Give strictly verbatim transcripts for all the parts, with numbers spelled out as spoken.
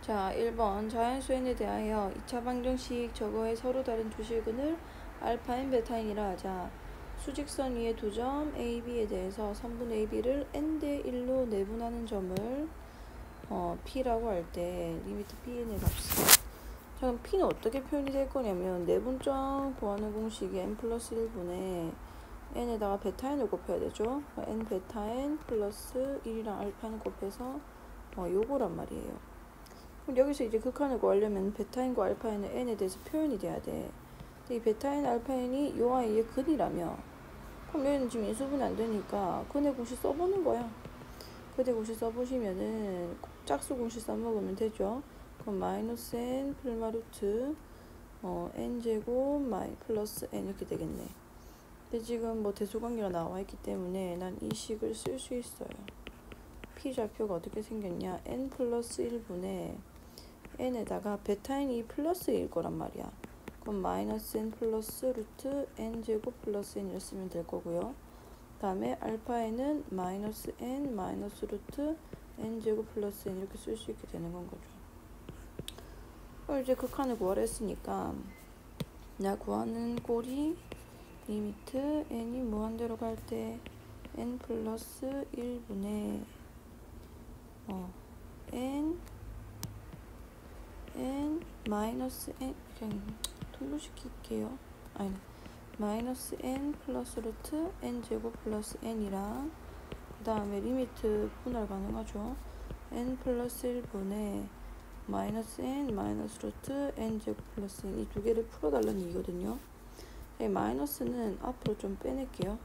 자, 일 번 자연수 n에 대하여 이 차 방정식 저거의 서로 다른 두 실근을 알파인 베타인이라 하자. 수직선 위의 두 점 A, B에 대해서 선분 A, B를 n 대 일로 내분하는 점을 어, P라고 할 때 리미트 Pn의 값이. 자, 그럼 P는 어떻게 표현이 될 거냐면 내분점 구하는 공식이 n 플러스 일 분의 n에다가 베타 n을 곱해야 되죠. n 베타 n 플러스 일이랑 알파 n 곱해서 어, 요거란 말이에요. 그럼 여기서 이제 극한을 구하려면 베타인과 알파인은 n에 대해서 표현이 돼야 돼. 근데 이 베타인, 알파인이 요 아이의 근이라며. 그럼 얘는 지금 인수분해 안 되니까 근의 공식 써보는 거야. 근의 공식 써보시면은 짝수 공식 써먹으면 되죠. 그럼 마이너스 n 플마 루트 어, n제곱 마이 플러스 n 이렇게 되겠네. 근데 지금 뭐 대소관계가 나와 있기 때문에 난 이 식을 쓸 수 있어요. p 좌표가 어떻게 생겼냐? n 플러스 일 분의 n에다가 베타인이 플러스 일 거란 말이야. 그럼 마이너스 n 플러스 루트 n 제곱 플러스 n 이랬으면 될 거고요. 그 다음에 알파에는 마이너스 n 마이너스 루트 n 제곱 플러스 n 이렇게 쓸 수 있게 되는 건 거죠. 그럼 이제 극한을 구하라 했으니까 나 구하는 꼴이 리미트 n이 무한대로 갈 때 n 플러스 일 분의 어, n n 마이너스 n 그냥 통분시킬게요. 아니 마이너스 n 플러스 루트 n 제곱 플러스 n이랑 그 다음에 리미트 분할 가능하죠. n 플러스 일 분의 마이너스 n 마이너스 루트 n 제곱 플러스 n 이 두 개를 풀어달라는 얘기거든요. 이 마이너스는 앞으로 좀 빼낼게요.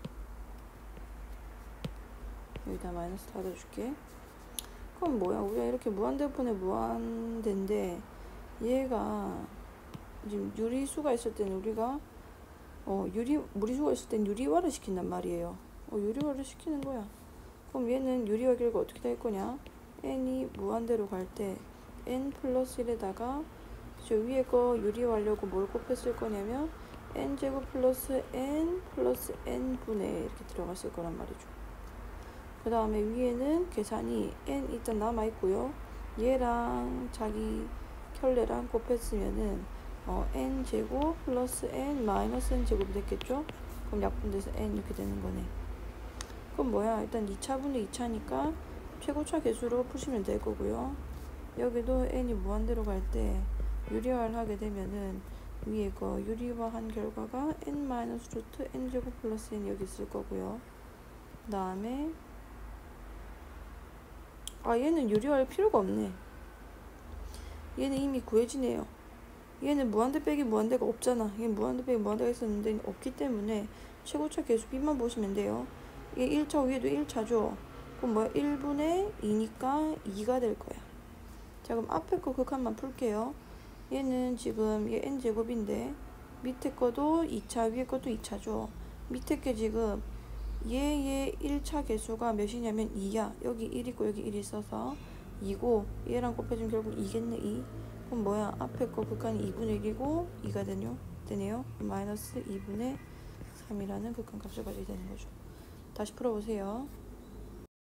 여기다 마이너스 닫아줄게. 그럼 뭐야? 우리가 이렇게 무한대분의 무한대인데 얘가 지금 유리수가 있을 때는 우리가 어 유리 무리수가 있을 땐 유리화를 시킨단 말이에요. 어 유리화를 시키는 거야. 그럼 얘는 유리화 결과 어떻게 될 거냐? n이 무한대로 갈 때 n 플러스 일에다가 저 위에 거 유리화하려고 뭘 곱했을 거냐면 n 제곱 플러스 n 플러스 n 분의 이렇게 들어갔을 거란 말이죠. 그 다음에 위에는 계산이 n 일단 남아있고요. 얘랑 자기 켤레랑 곱했으면은 어, n 제곱 플러스 n 마이너스 n 제곱이 됐겠죠? 그럼 약분돼서 n 이렇게 되는 거네. 그럼 뭐야? 일단 이 차분의 이 차니까 최고차 개수로 푸시면 될 거고요. 여기도 n이 무한대로 갈 때 유리화를 하게 되면은 위에 거 유리화한 결과가 n 마이너스 루트 n 제곱 플러스 n 여기 있을 거고요. 그 다음에 아 얘는 유리화할 필요가 없네. 얘는 이미 구해지네요. 얘는 무한대 빼기 무한대가 없잖아. 얘는 무한대 빼기 무한대가 있었는데 없기 때문에 최고차 개수 b만 보시면 돼요. 얘 일 차 위에도 일 차죠. 그럼 뭐야? 일 분의 이니까 이가 될 거야. 자 그럼 앞에 거 극한만 풀게요. 얘는 지금 얘 n제곱인데 밑에 거도 이 차 위에 것도 이 차죠. 밑에 게 지금 얘의 일 차 개수가 몇이냐면 이야. 여기 일 있고 여기 일 있어서 이고 얘랑 곱해주면 결국 이겠네. 이. 그럼 뭐야? 앞에 거 극한이 이분의 일이고 이가 되네요. 되네요. 마이너스 이분의 삼이라는 극한 값을 가지게 되는 거죠. 다시 풀어보세요.